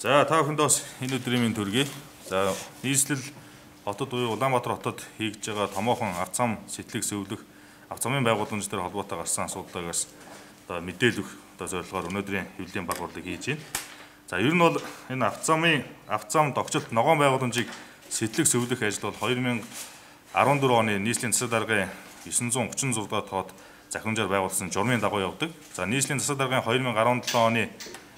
За та бүхэнд бас энэ өдрийн минь төргий. За нийслэл хотод буюу Улаанбаатар хотод хийж байгаа томоохон ард зам сэтлэг зөвлөх авто замын байгууламж дээр холбоотой гарсан асуудлаагаас одоо мэдээлэл өгөх одоо зорилгоор өнөөдрийн хэвлэлийн баг хурлыг хийж байна. За ер нь бол энэ авто зам тогтцолт ногоон байгууламжийг сэтлэг зөвлөх ажил бол 2014 оны нийслэлийн засаг даргын 936 дахь тоод захирамжаар байгуулсан журмын дагуу явдаг. За нийслэлийн засаг даргын 2017 оны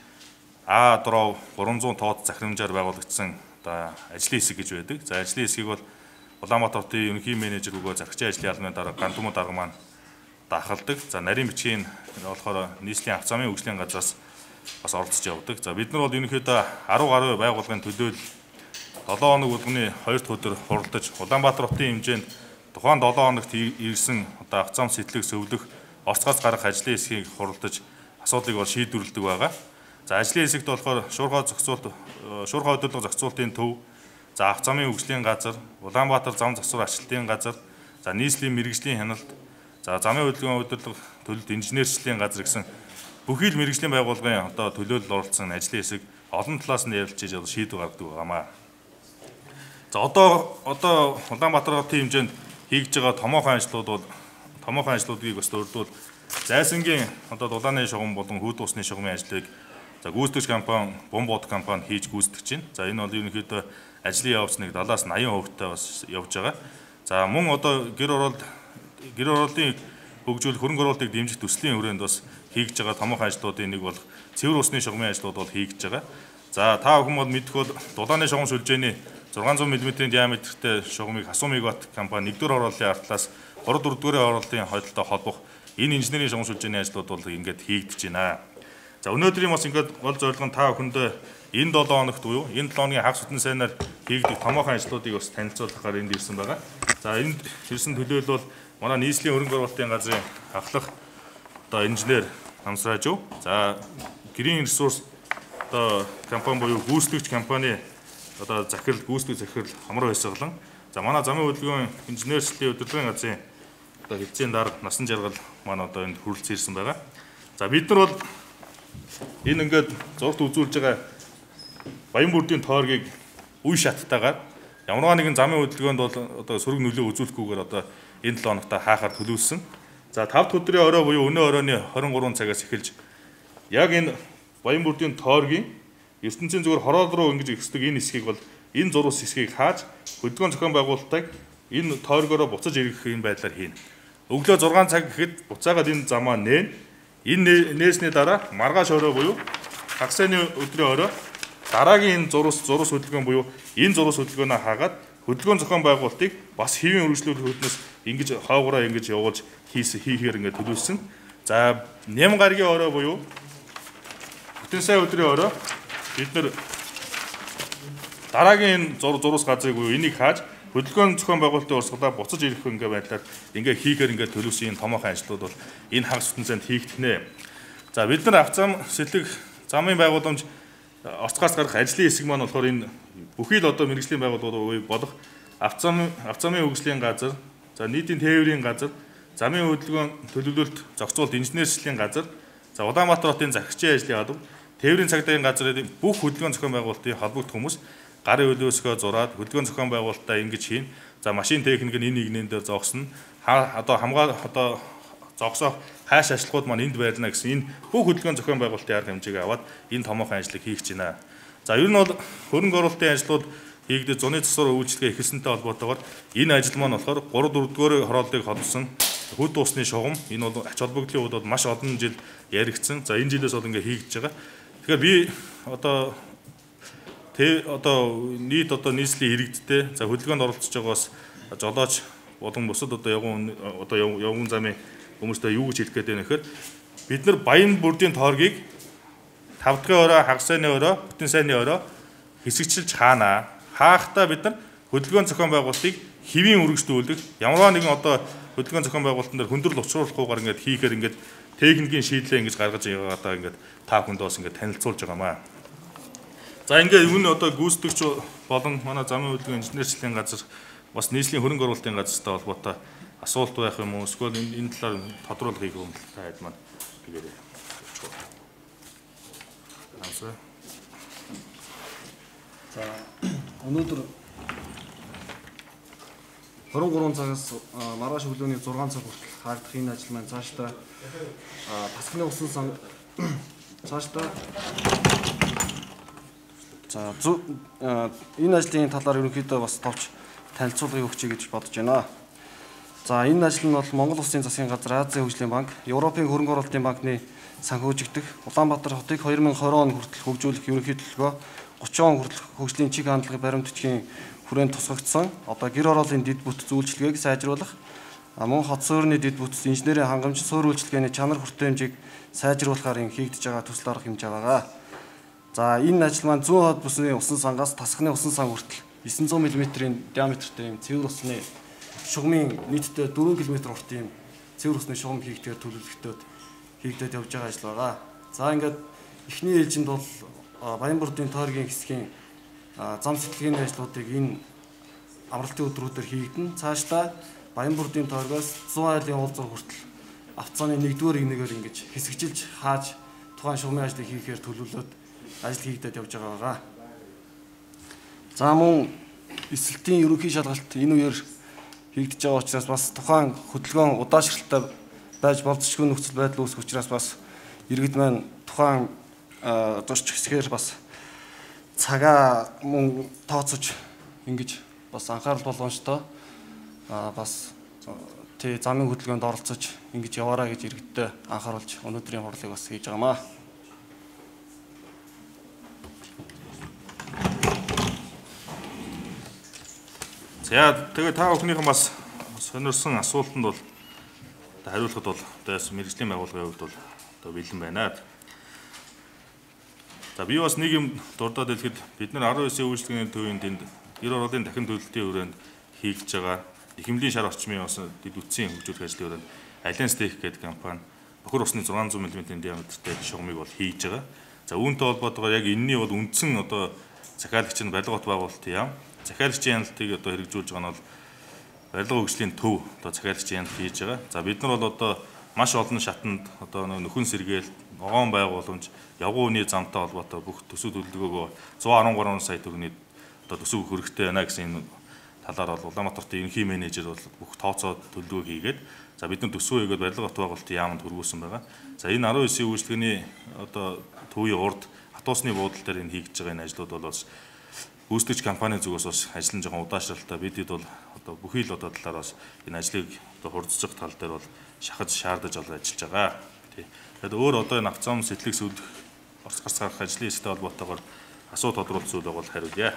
А3 300 тоод захирамжаар байгуулагдсан одоо ажлын хэсэг гэж байдаг. За ажлын хэсгийг бол Улаанбаатар хотын ерөнхий менежер бөгөөд захирчийн ажлын албаны дарга Гантүмэн дарга маань дахалдаг. За нарийн бичгийн болохоор нийслэлийн авто замын хөгжлийн газраас бас оролцож явдаг. За бид нар бол ерөнхийдөө 10 гаруй байгууллагын төлөөлөл 7 хоног болгоны 2 дахь өдөр хуралдаж Улаанбаатар хотын хэмжээнд тухайн 7 хоногт ирсэн одоо авто зам сэтлэг зөвлөх орцгоос гарах ажлын хэсгийг хуралдаж асуудлыг бол шийдвэрлэдэг байгаа. За ажлын хэсэгт болохоор шуурхай хөдөлгөөн зохицуулалтын төв, за авто замын хөгжлийн газар, Улаанбаатар зам засвар ачлалтын газар, за нийслэлийн мэргэжлийн хяналт, за замын хөдөлгөөн төлөлт инженерчлэлийн газар гэсэн бүхий л мэргэжлийн байгууллагын одоо төлөөлөл оролцсон ажлын хэсэг олон талаас нь ярилцж шийдвэр гаргадаг байгаамаа. За одоо Улаанбаатар хотын хэмжээнд хийж байгаа томоохон ажлуудыг бас дурдвал зайсангийн одоо дулааны шугам болон хүүд усны шугамын ажлыг за гүйцэтгэгч компани Бомбот компани хийж гүйцэтгэж байна. За энэ бол ерөнхийдөө ажлын явц нэг 70-аас 80% бас явж байгаа. За мөн одоо гэр ороолын хөгжүүлэх хөрөнгө оруулалтыг дэмжих төслийн хүрээнд бас хийж байгаа томоохон ажлуудын нэг бол цэвэр усны шугамын ажлууд бол хийж байгаа. За та бүхэн бол мэдэх бол дулааны шугам сүлжээний 600 мм диаметртэй шугамыг Хасуу Мегаватт компани 1-р оролтын артлаас 3-4-р оролтын хойдолтой холбох энэ инженерийн шугам сүлжээний ажлууд бол ингээд хийгдэж байна. За өнөөдрийн бас ингээд гол зорилго нь та бүхэндээ энэ 7 хоногт буюу энэ 7 хоногийн хагас бүтэн сайнаар хийгдэх томоохон ажлуудыг бас танилцуулахаар энд ирсэн байгаа. За энд ирсэн төлөөлөл бол манай нийслэлийн хөрөнгө оруулалтын газрын ахлах одоо инженер Хамсраажуу, за гэрийн ресурс одоо компани буюу гүйцэтгэгч компани одоо гүйцэтгэх захирал Хамар Баясгалан, за манай замын хөдөлгөөний инженерчлэлийн удирдлагын газрын одоо хэвцээний дарга Насан Жаргал маань одоо энд хүрэлцэн ирсэн байгаа. За бид нар бол энэ ингээд зурд үзүүлж байгаа Баянбүрдийн тойргийг үе шаттайгаар ямар нэгэн замын хөдөлгөөнд бол одоо сөрөг нөлөө үзүүлэхгүйгээр одоо энэ 7 хоногт хаахаар төлөвлөсөн. За 5 дахь өдрийн орой буюу өнөө оройны 23 цагаас эхэлж яг энэ Баянбүрдийн тойргийн ертөнцийн зүгээр хороол руу ингэж ихсдэг энэ хэсгийг бол энэ зурус хэсгийг хааж хөдөлгөөн зохион байгуулалтыг энэ тойргоороо буцаж эргэх юм байдлаар хийнэ. Өглөө 6 цаг гэхэд буцаагаад энэ замаа нээн. Энэ нээсний дараа маргааш орой буюу хагасны өдрийн орой дараагийн энэ зурус хөдөлгөөн буюу энэ зурус хөдөлгөөнөө хаагаад хөдөлгөөн зохион байгуулалтыг бас хэвийн үргэлжлүүлэх хөтнөөс ингэж хойгороо ингэж явуулж хийхээр ингэ төлөвлөсөн. За Ням гаргийн орой буюу бүтэн сая өдрийн орой бид нар дараагийн энэ зурус газрыг буюу энийг хааж хөдөлгөөн зохион байгуулалтын урсгалаа буцаж ирэх ингээ байдлаар ингээ хийхээр ингээ төлөвсөн энэ томоохон ажлууд бол энэ хагас бүтэн сайнд хийгдэх нэ. За бид нар авто зам сэтлэг замын байгууламж орцгоос гарах ажлын хэсэг маань болохоор энэ бүхий л одоо мэргэжлийн байгууллагууд болох авто замын хөгжлийн газар, за нийтийн тээврийн газар, замын хөдөлгөөн төлөвлөлт зохицуулалт инженерчлэлийн газар, за Улаанбаатар хотын захирчийн ажлын алба, тээврийн цагдаагийн газрын бүх хөдөлгөөн зохион байгуулалтын холбогдох хүмүүс гарын хөлөөсгөө зураад хөдөлгөөн зохион байгуулалтаа ингэж хийн. За машин техник нь энэ нэгнэн дээр зогсно. Зогсоох хайш ажлууд маань энд байрлана гэсэн энэ бүх хөдөлгөөн зохион байгуулалтын арга хэмжээг аваад энэ томоохон ажлыг хийгч байна. За ер нь бол хөрөнгө оруулалтын ажлууд хийгдэж зуны засвар үйлчлэгээ эхэлсэнтэй холбоотойгоор энэ ажил маань болохоор 3-4-р хорооллыг холбосон хөд усны шугам энэ бол ач холбогдлын хувьд бол маш олон жил яригдсан. За энэ жилээс бол ингээ хийгдэж байгаа. Тэгэхээр би нийт нийслэлийн иргэдтэй за хөдөлгөөнд оролцож байгаас жолооч болон бусад явган замын хүмүүстэй юу гэж хэлэх гээд байна гэхээр бид нар Баянбүрдийн тойргийг 5 дахь орой, хагасны орой, бүтэн сайнны орой хэсэгчилж хаанаа. Хаахтаа бид нар хөдөлгөөн зохион байгуулалтыг хэвийн үргэлжлүүлэх ямар нэгэн хөдөлгөөн зохион байгуулалтын дээр хүндрэл учруулахгүйгээр ингээд хийхээр ингээд техникийн шийдлээ ингэж гаргаж яваадаа ингээд та бүхэнд бас ингээд танилцуулж байгаамаа. За ингээд энэ гүйцэтгэгч болон манай замын хөдөлгөөн инженерчлэлийн газар бас нийслэлийн хөрөнгө оруулалтын газартай холбоотой асуулт байх юм уу? Эсвэл энэ талаар тодруулах хийх юм та хэд маань хийгээрэй. Өнөөдөр 23 цагаас маргааш өглөөний 6 цаг хүртэл хаагдах энэ ажил маань цаашдаа Пасхны усан сан цаашдаа энэ ажлын талаар ерөнхийдөө бас товч танилцуулгыг өгчэй гэж бодож байна. За энэ ажил нь бол Монгол Улсын засгийн газар, Азийн хөгжлийн банк, Европын хөрөнгө оруулалтын банкны санхүүжигдэх Улаанбаатар хотыг 2020 он хүртэл хөгжүүлэх ерөнхий төлөвлөгөө 30 он хүртэл хөгжлийн чиг хандлагын баримт бичгийн хүрээнд тусгагдсан. Одоо гэр ороолын дэд бүт зөвлөлтийг сайжруулах, мөн хот суурины дэд бүт инженерийн хангамж, суурь үйлчилгээний чанар хүртээмжийг сайжруулахаар хийгдэж байгаа төсөл арга хэмжээ байгаа. За энэ ажил маань зүүн хойд бүсний усан сангаас Тасхны усан сан хүртэл 900 мм-ийн диаметртэй юм цэвэр усны шугамын нийтдээ 4 км урт юм цэвэр усны шугам хийгдэхээр хийгдээд явж байгаа ажил байгаа. За ингээд эхний ээлжинд бол Баянбурдын тойргийн хэсгийн зам сэтгэлийн ажлуудыг энэ амралтын өдрүүдээр хийгдэн. Цаашдаа Баянбурдын тойргоос 100 айлын уулзуур хүртэл автоцааны 1-р игнэгээр ингэж хэсэгжилж хааж тухайн шугамын ажлыг хийхээр төлөвлөлөөд ажил хийгдээд явж байгаа. За мөн эсэлтийн ерөнхий шалгалт энэ үеэр хийгдэж байгаа учраас бас тухайн хөдөлгөөн удаашралтай байж болцсошгүй нөхцөл байдал үүсэх учраас бас иргэд маань тухайн зурч хэсгээр бас цагаа мөн тооцож ингэж бас анхаарал болгоомжтой бас замын хөдөлгөөнд оролцож ингэж яваарай гэж иргэдтэй анхааруулж өнөөдрийн хурлыг бас хийж байгаамаа. За тэгээ та бүхнийхэн бас сонирсон асуултанд бол хариулахад бол одоос мэргэжлийн байгууллагын хувьд бол одоо бэлэн байна. За би бас нэг юм дурдаад хэлэхэд бид нар 19-ийн үйлчлэгээний төвийн тэнд гэр ороолын дахин төлөлтийн хүрээнд хийгдэж байгаа эхэмлийн шар орчмын бас дэд үтсийн хөгжүүлэх ажлын хүрээнд Alliance Tech гэдэг компани бохир усны 600 мм-ийн диаметртэй шугамыг бол хийж байгаа. За үүнтэй холбоотойгоор яг энэний бол үндсэн одоо захиалагчийн барилга бот байгуулалтын яам захиалагчийн хяналтыг одоо хэрэгжүүлж байгаа нь бол барилга хөгжлийн төв одоо захиалагчийн хяналт хийж байгаа. За бид нар бол одоо маш олон шатанд одоо нөхөн сэргээл, ногоон байгууламж, явган үний замтай холбоотой бүх төсөв төлөвлөгөөгөө 113 сая төгрөгийн одоо төсөв хөрөгтэй байна гэсэн энэ талаар бол Улаанбаатарын ерөнхий менежер бол бүх тооцоо төлөвлөгөө хийгээд за бид нар төсвөө хийгээд барилга бот байгуулалтын яамд хөргүүлсэн байгаа. За энэ 19-ийн үйлчлэгээний одоо төвийн урд хатуусны буудал дээр энэ хийгдэж байгаа энэ ажлууд бол бас гүйцэтгэгч компанийн зүгээс бас ажил нь жоохон удаашралтай. Бидэд бол одоо бүхий л одоо талаар бас энэ ажлыг одоо хурдсах тал дээр бол шахаж шаардаж олж ажиллаж байгаа. Тэгэхээр өөр одоо энэ авцам сэтлэг сүлдэх орц гарах ажлын хэсэгтэй холбоотойгоор асуу тодруулах зүйл бол хариулъя.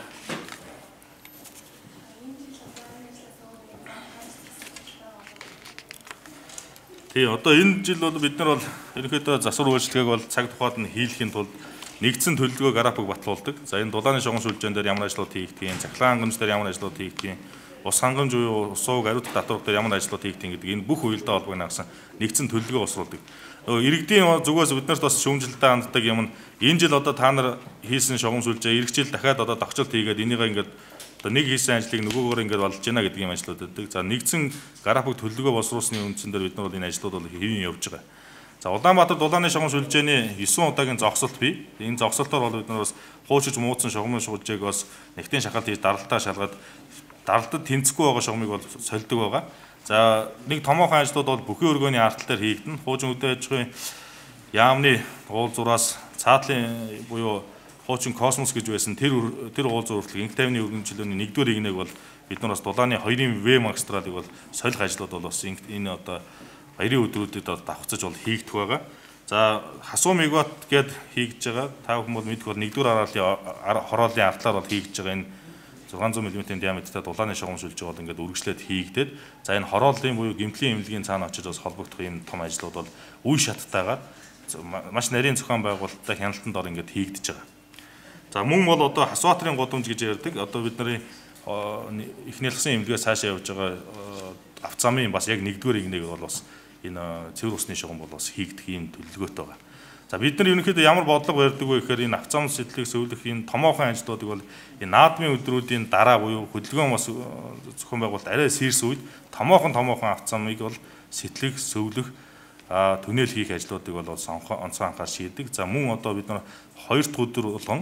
Одоо энэ жил бол бид нар бол ерөнхийдөө засвар үйлчлэгийг бол цаг тухайд нь хийлэхийн тулд нэгдсэн төлөвлөгөө график батлуулдаг. За энэ дулааны шугам сүлжээн дээр ямар ажлууд хийгдгийг, цахилгаан хангамж дээр ямар ажлууд хийгдгийг, ус хангамж буюу ус ууг ариутгах татвар дээр ямар ажлууд хийгдгийг гэдэг энэ бүх уялдаа холбооны хагасан нэгдсэн төлөвлөгөө босруулдаг. Иргэдийн зүгээс бид нарт бас шүүмжлэлтэй ханддаг юм нь энэ жил одоо та нар хийсэн шугам сүлжээ эх жил дахиад одоо давчилт хийгээд энийг ингээд одоо нэг хийсэн ажлыг нөгөөгөөр ингээд болж гинэ гэдэг юм ажлууд байдаг. За нэгдсэн график төлөвлөгөө босруулсны үндсэн дээр бид нар бол энэ ажлууд бол хэвэн явж байгаа. За Улаанбаатар дулааны шугам сүлжээний 9 удаагийн зогсолт бий. Энэ зогсолтоор бол бид нар бас хуучиж муудсан шугамын сүлжээг бас нэгтийн шахалт хийж даралтаа шалгаад даралтад тэнцэхгүй байгаа шугамыг бол сольдог байгаа. За нэг томоохон ажлууд бол бүхий өргөөний артал дээр хийгдэн. Хуучин үдэ аж ахуйн яамны уулзуураас цаатлын буюу хуучин космос гэж байсан тэр уулзуур хүртэл инх тайвны өргөнчлөөний 1-р игнэг бол бид нар бас дулааны 2-ын В магистралыг бол солих ажлууд бол бас энэ одоо баярын өдрүүдэд давхцаж бол хийгдэх байгаа. За хасуу мегаватт гээд хийгдэж байгаа. Та бүхэн бол мэдэх бол 1-р хорооллын артлаар бол хийгдэж байгаа энэ 600 мм-ийн диаметртэй дулааны шугам сүлжээ бол ингээд үргэлжлээд хийгдээд за энэ хорооллын буюу гэмтлийн эмнэлгийн цаана очиж бас холбогдох юм том ажлууд бол үе шаттайгаар маш нарийн зохион байгуулалттай хяналтанд ор ингээд хийгдэж байгаа. За мөн бол одоо Хасбаатарын гудамж гэж ярьдаг. Одоо бидний их нялгсан эмнэлгээс цаашаа явж байгаа авцамын бас яг 1-р игнэг бол бас энэ цэвэр усны шугам бол бас хийгдэх юм төлөвлөгөөтэй байгаа. За бид нар ерөнхийдөө ямар бодлого барьдаг вэ гэхээр энэ авцам сэтлэг сөвлөх энэ томоохон ажлуудыг бол энэ наадмын өдрүүдийн дараа буюу хөдөлгөөн бас зохион байгуулалт арай сэрс үед томоохон авцамыг бол сэтлэг сөвлөх төնել хийх ажлуудыг бол онцгой анхаар шийддэг. За мөн одоо бид нар 2 дахь өдөр болгон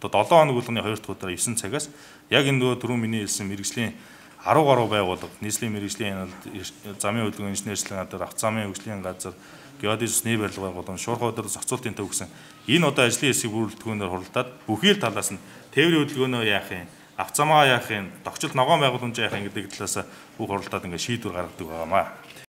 одоо 7 хоног болгоны 2 дахь өдөр 9 цагаас яг энэ нөгөө түрүүн миний хэлсэн мэрэгжлийн 10 гаруй байгууллага, нийслэлийн мэрэгжлийн замын хөдөлгөөний инженерчлэгийн газар, авто замын хөгжлийн газар, геодезис усны барилга байгууллагын шуурхай өдөр зохицуултын төв гэсэн энэ одоо ажлын хэсгийг бүрэлдэхүүнээр хуралдаад бүхий л талаас нь тээврийн хөдөлгөөнөө яах юм, авто замаа яах юм, тогтцол ногоон байгууламж яах юм гэдэг талаас бүх хуралдаад ингээд шийдвэр гаргадаг байгаамаа.